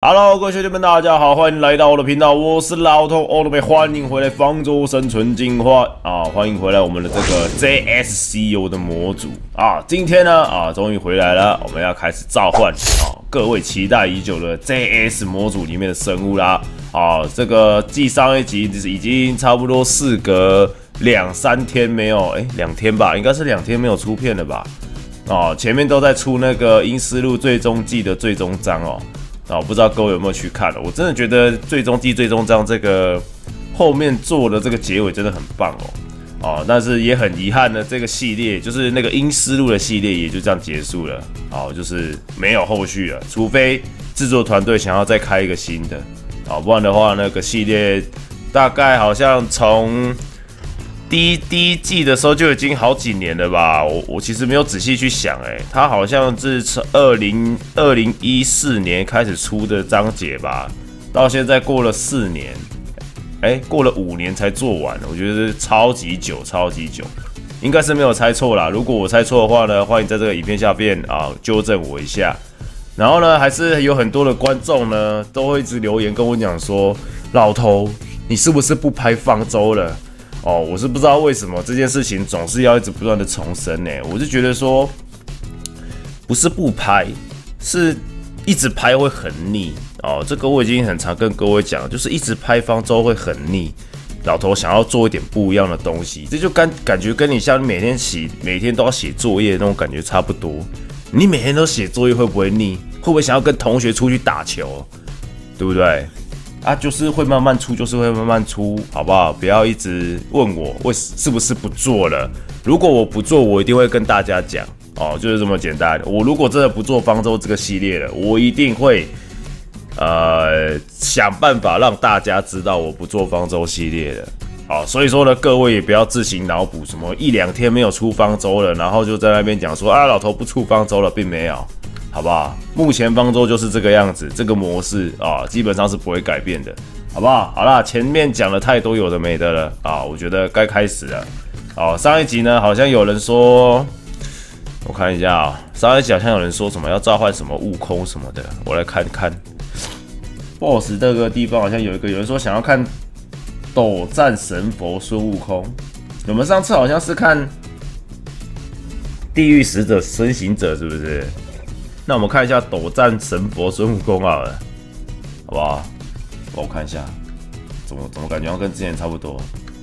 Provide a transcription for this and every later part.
Hello， 各位兄弟们，大家好，欢迎来到我的频道，我是老头欧德贝，欢迎回来方舟生存进化啊，欢迎回来我们的这个 JSCU 的模组啊，今天呢终于回来了，我们要开始召唤各位期待已久的 JS 模组里面的生物啦啊，这个继上一集已经差不多事隔2-3天没有，2天吧，应该是2天没有出片了吧？前面都在出那个《阴尸路最终季》的最终章不知道各位有没有去看我真的觉得最终季最终章这个后面做的这个结尾真的很棒但是也很遗憾的，这个系列就是那个阴尸路的系列也就这样结束了就是没有后续了，除非制作团队想要再开一个新的不然的话那个系列大概好像从第一季的时候就已经好几年了吧，我其实没有仔细去想它好像是从2014年开始出的章节吧，到现在过了4年，过了5年才做完，我觉得超级久，应该是没有猜错啦。如果我猜错的话呢，欢迎在这个影片下面纠正我一下。然后呢，还是有很多的观众呢都会一直留言跟我讲说，老头，你是不是不拍方舟了？我是不知道为什么这件事情总是要一直不断的重申我就觉得说，不是不拍，是一直拍会很腻这个我已经很常跟各位讲，就是一直拍方舟会很腻。老头想要做一点不一样的东西，这就感觉跟你像每天都要写作业的那种感觉差不多。你每天都写作业会不会腻？会不会想要跟同学出去打球？对不对？就是会慢慢出，好不好？不要一直问我是不是不做了。如果我不做，我一定会跟大家讲就是这么简单。我如果真的不做方舟这个系列了，我一定会想办法让大家知道我不做方舟系列了。所以说呢，各位也不要自行脑补什么1-2天没有出方舟了，然后就在那边讲说老头不出方舟了，并没有。好不好？目前方舟就是这个样子，这个模式基本上是不会改变的，好不好？好啦，前面讲了太多有的没的了我觉得该开始了。上一集呢，好像有人说，我看一下上一集好像有人说什么要召唤什么悟空什么的，我来看看。BOSS 这个地方好像有人说想要看斗战神佛孙悟空，我们上次好像是看地狱使者孙行者，是不是？那我们看一下斗战神佛孙悟空好了，好不好？帮我看一下，怎么感觉跟之前差不多？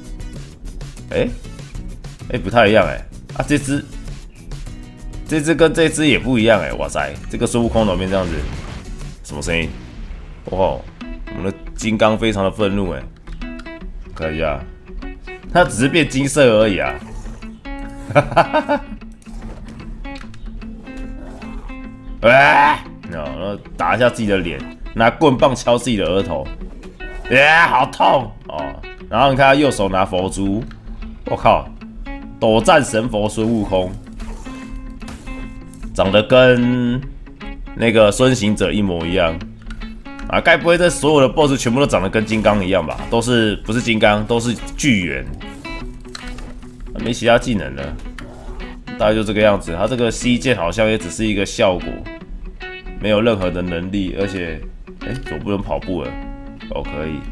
不太一样这只跟这只也不一样哇塞，这个孙悟空怎么变这样子？什么声音？我们的金刚非常的愤怒看一下，它只是变金色而已然后打一下自己的脸，拿棍棒敲自己的额头，好痛然后你看他右手拿佛珠，我靠，斗战神佛孙悟空，长得跟那个孙行者一模一样该不会这所有的 BOSS 全部都长得跟金刚一样吧？不是金刚，都是巨猿，没其他技能了。大概就这个样子，他这个 C 键好像也只是一个效果，没有任何的能力，而且，怎么不能跑步了？可以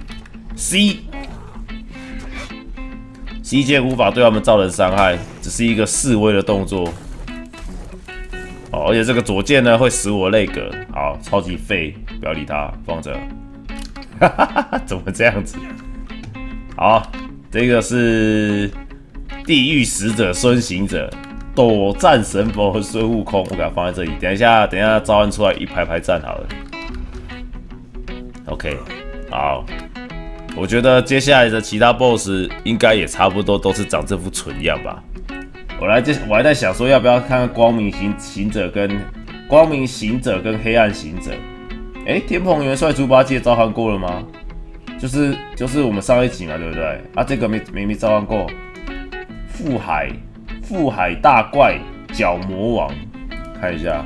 C 键无法对他们造成伤害，只是一个示威的动作。而且这个左键呢会使我内格，好，超级废，不要理他，放着。怎么这样子？好，这个是地狱使者孙行者。斗战神佛和孙悟空，我给它放在这里。等一下召唤出来一排站好了。OK， 好，我觉得接下来的其他 BOSS 应该也差不多都是长这副蠢样吧。我还在想说要不要看看光明行者跟黑暗行者。天蓬元帅猪八戒召唤过了吗？就是我们上一集嘛，对不对？这个没召唤过。富海大怪角魔王，看一下。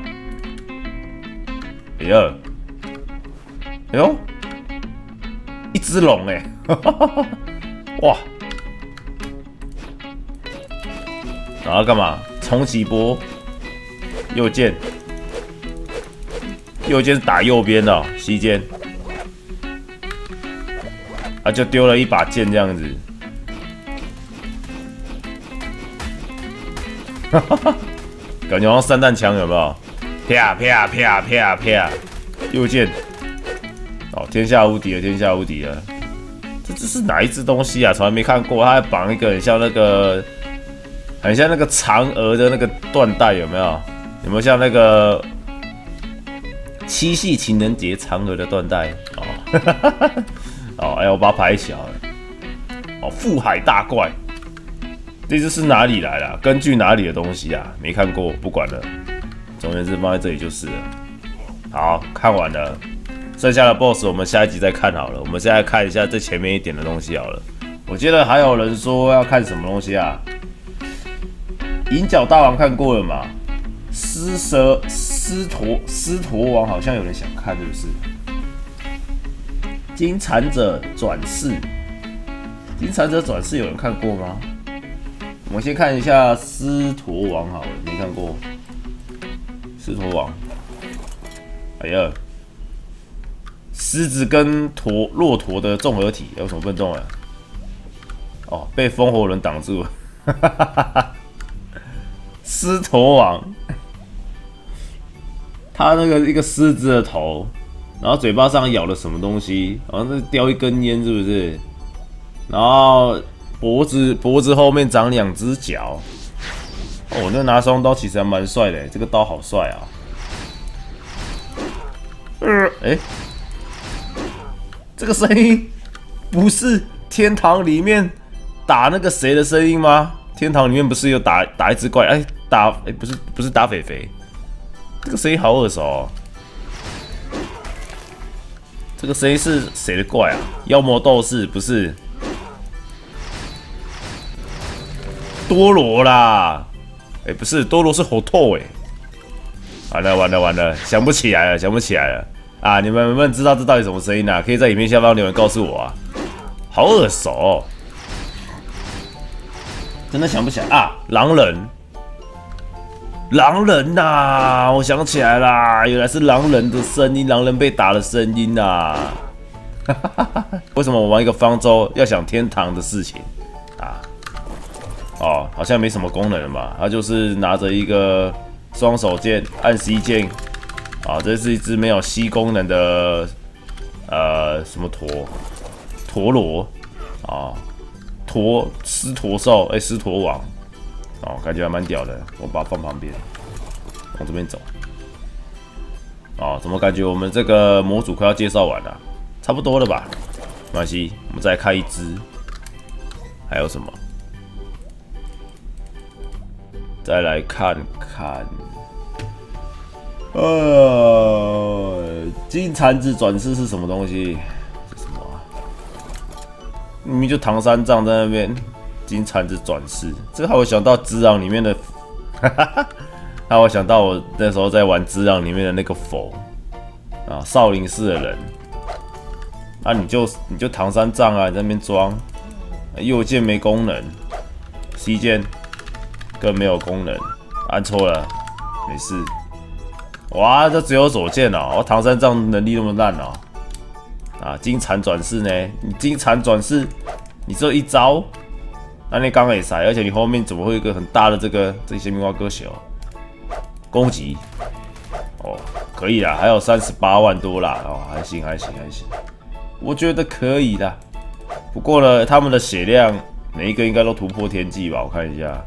一只龙哇！然后干嘛？冲击波，右键， 右键是打右边的、哦，西键。啊，就丢了一把剑这样子。感觉好像散弹枪有没有？啪啪啪啪啪，右键。哦，天下无敌了，天下无敌了！这是哪一只东西啊？从来没看过。它还绑一个很像那个嫦娥的那个缎带，有没有？有没有像那个七夕情人节嫦娥的缎带？哦，哦，哎，我把它排小了。哦，腹海大怪，这只是哪里来的？根据哪里的东西啊？没看过，不管了。总而言之，放在这里就是了。好，看完了。剩下的 BOSS 我们下一集再看好了。我们现在看一下最前面一点的东西好了。我记得还有人说要看什么东西啊？银角大王看过了嘛？狮驼王好像有人想看，是不是？金蝉者转世，金蝉者转世有人看过吗？我们先看一下狮驼王好了，没看过。狮驼王，哎呀，狮子跟骆驼的综合体，有什么不能动啊？哦，被风火轮挡住了。狮驼王，他那个一个狮子的头，然后嘴巴上咬了什么东西，好像是叼一根烟，是不是？然后脖子后面长2只脚。哦，那拿双刀其实还蛮帅的，这个刀好帅啊！这个声音不是天堂里面打那个谁的声音吗？天堂里面不是有打一只怪？不是打肥肥，这个声音好耳熟哦。这个声音是谁的怪啊？妖魔斗士不是？多罗啦！不是多罗是火透完了，想不起来了啊！你们能不能知道这到底什么声音啊？可以在影片下方留言告诉我啊！好耳熟哦，真的想不起来啊！狼人呐！我想起来啦，原来是狼人的声音，狼人被打的声音呐！为什么我玩一个方舟要想天堂的事情啊？哦，好像没什么功能了嘛，他就是拿着一个双手剑按 C 键，啊，这是一只没有吸功能的什么陀螺啊，狮驼兽，狮驼王，哦，感觉还蛮屌的，我把它放旁边，往这边走。哦，怎么感觉我们这个模组快要介绍完了？差不多了吧？没关系，我们再开一只，还有什么？再来看看，金蝉子转世是什么东西？这什么啊？明明就唐三藏在那边，金蝉子转世，这个让我想到《只狼》里面的，让我想到我那时候在玩《只狼》里面的那个佛啊，少林寺的人，啊，你就唐三藏啊，你在那边装，右键没功能 ，C 键。更没有功能，按错了，没事。哇，这只有左键哦！我唐三藏能力那么烂哦！啊，金蝉转世呢？你金蝉转世，你只有一招，那你刚也塞，而且你后面怎么会有一个很大的这些棉花歌手攻击？哦，可以啦，还有38万多啦，哦，还行，我觉得可以的。不过呢，他们的血量每一个应该都突破天际吧？我看一下。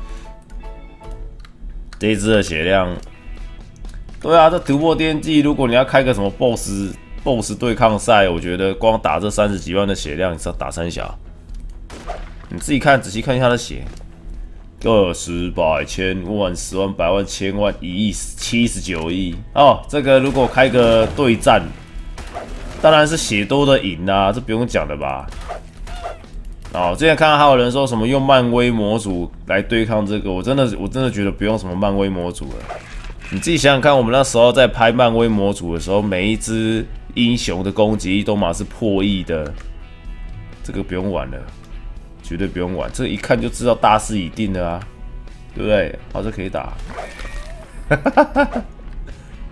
这一只的血量，对啊，这突破天际，如果你要开个什么 BOSS 对抗赛，我觉得光打这30几万的血量，你是要打3小。你自己看，仔细看一下他的血，20、百、千、万、10万、百万、千万、1亿、79亿哦。这个如果开个对战，当然是血多的赢啊，这不用讲的吧？哦，之前看到还有人说什么用漫威模组来对抗这个，我真的觉得不用什么漫威模组了。你自己想想看，我们那时候在拍漫威模组的时候，每一只英雄的攻击力都嘛是破亿的，这个不用玩了，绝对不用玩，这一看就知道大势已定了啊，对不对？好，这可以打。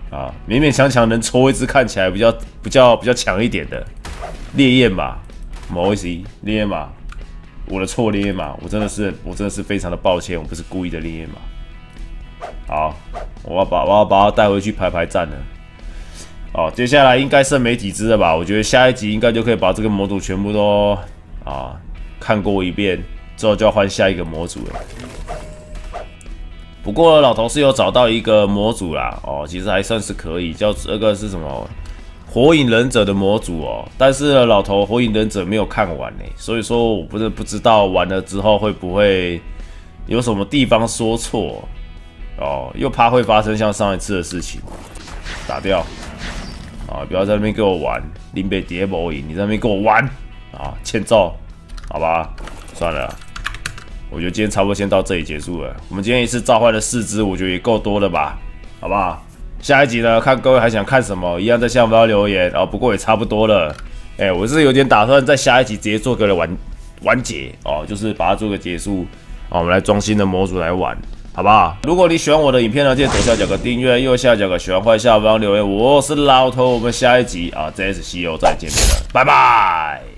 啊，勉勉强强能抽一只看起来比较强一点的烈焰马，不好意思，烈焰马，我的错，烈焰马，我真的是非常的抱歉，我不是故意的烈焰马。好，我要把它带回去排战了。哦，接下来应该剩没几只了吧？我觉得下一集应该就可以把这个模组全部都看过一遍，之后就要换下一个模组了。不过老头是有找到一个模组啦，哦，其实还算是可以，叫这个是什么？火影忍者的模组哦，但是呢，老头火影忍者没有看完呢，所以说我不知道完了之后会不会有什么地方说错哦，又怕会发生像上一次的事情，打掉啊！不要在那边给我玩，林北谍魔影，你在那边给我玩啊，欠揍，好吧，算了。我觉得今天差不多先到这里结束了。我们今天一次召唤了4只，我觉得也够多了吧？好不好？下一集呢，看各位还想看什么，一样在下方留言。哦，不过也差不多了。我是有点打算在下一集直接做个完结哦，就是把它做个结束。我们来装新的模组来玩，好不好？如果你喜欢我的影片呢，记得左下角个订阅，右下角个喜欢，或下方留言。我是老头，我们下一集JSCO 再见面了，拜拜。